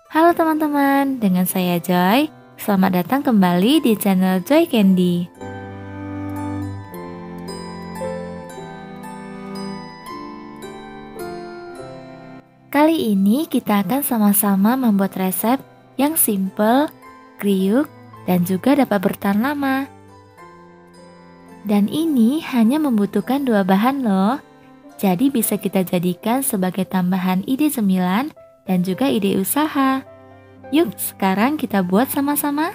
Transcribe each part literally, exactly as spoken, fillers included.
Halo teman-teman, dengan saya Joy. Selamat datang kembali di channel Joy Candy. Kali ini kita akan sama-sama membuat resep yang simple, kriuk, dan juga dapat bertahan lama. Dan ini hanya membutuhkan dua bahan loh. Jadi bisa kita jadikan sebagai tambahan ide cemilan dan juga ide usaha. Yuk, sekarang kita buat sama-sama.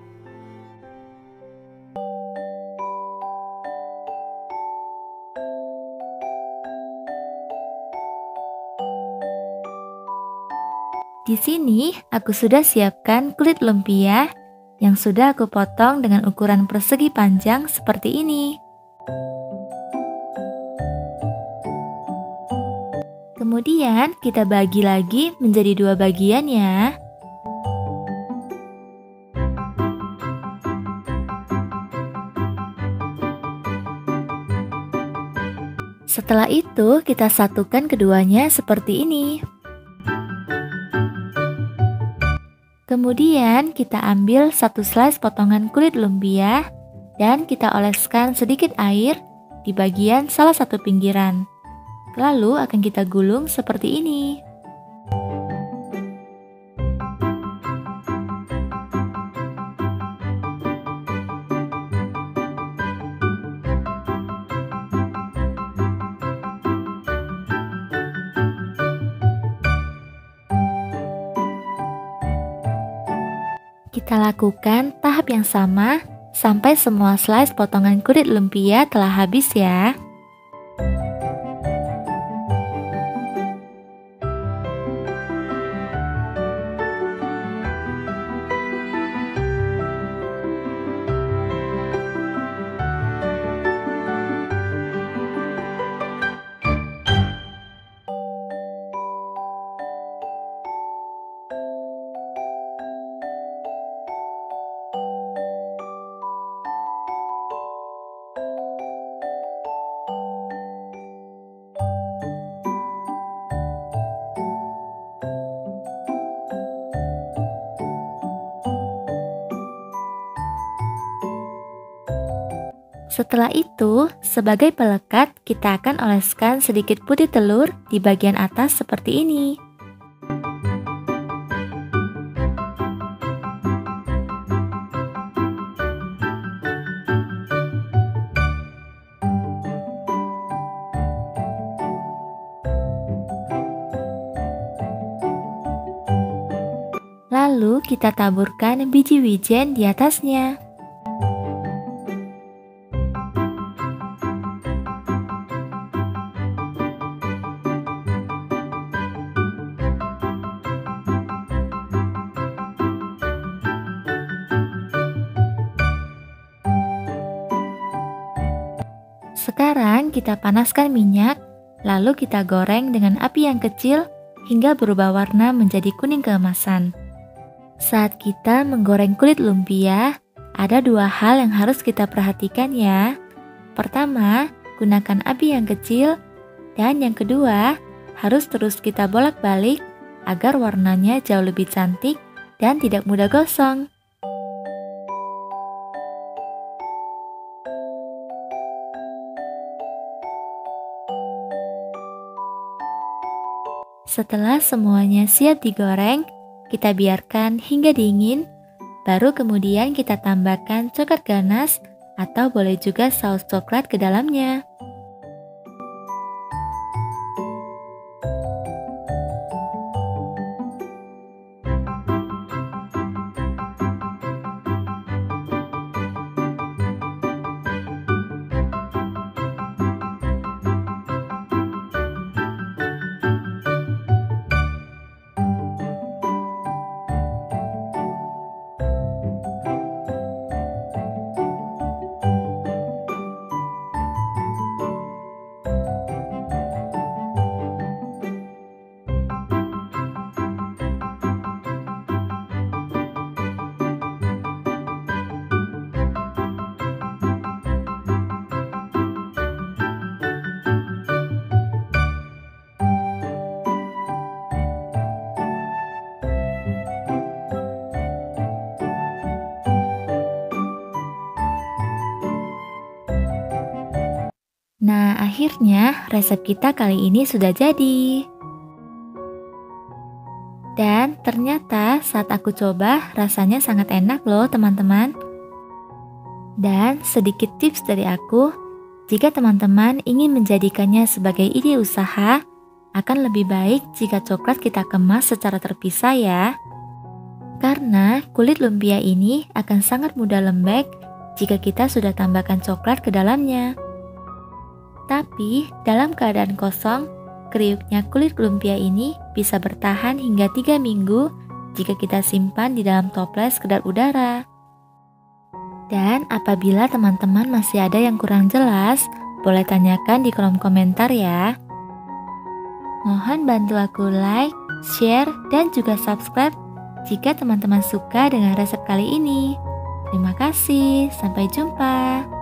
Di sini aku sudah siapkan kulit lumpia yang sudah aku potong dengan ukuran persegi panjang seperti ini. Kemudian kita bagi lagi menjadi dua bagian ya. Setelah itu kita satukan keduanya seperti ini. Kemudian kita ambil satu slice potongan kulit lumpia dan kita oleskan sedikit air di bagian salah satu pinggiran. Lalu akan kita gulung seperti ini. Kita lakukan tahap yang sama sampai semua slice potongan kulit lumpia telah habis ya. Setelah itu, sebagai pelekat, kita akan oleskan sedikit putih telur di bagian atas seperti ini. Lalu kita taburkan biji wijen di atasnya. Sekarang kita panaskan minyak, lalu kita goreng dengan api yang kecil hingga berubah warna menjadi kuning keemasan. Saat kita menggoreng kulit lumpia, ada dua hal yang harus kita perhatikan ya. Pertama, gunakan api yang kecil, dan yang kedua, harus terus kita bolak-balik agar warnanya jauh lebih cantik dan tidak mudah gosong. Setelah semuanya siap digoreng, kita biarkan hingga dingin, baru kemudian kita tambahkan coklat ganas atau boleh juga saus coklat ke dalamnya. Akhirnya, resep kita kali ini sudah jadi. Dan ternyata saat aku coba, rasanya sangat enak loh teman-teman. Dan sedikit tips dari aku, jika teman-teman ingin menjadikannya sebagai ide usaha, akan lebih baik jika coklat kita kemas secara terpisah ya. Karena kulit lumpia ini akan sangat mudah lembek jika kita sudah tambahkan coklat ke dalamnya. Tapi dalam keadaan kosong, kriuknya kulit lumpia ini bisa bertahan hingga tiga minggu jika kita simpan di dalam toples kedap udara. Dan apabila teman-teman masih ada yang kurang jelas, boleh tanyakan di kolom komentar ya. Mohon bantu aku like, share, dan juga subscribe jika teman-teman suka dengan resep kali ini. Terima kasih, sampai jumpa.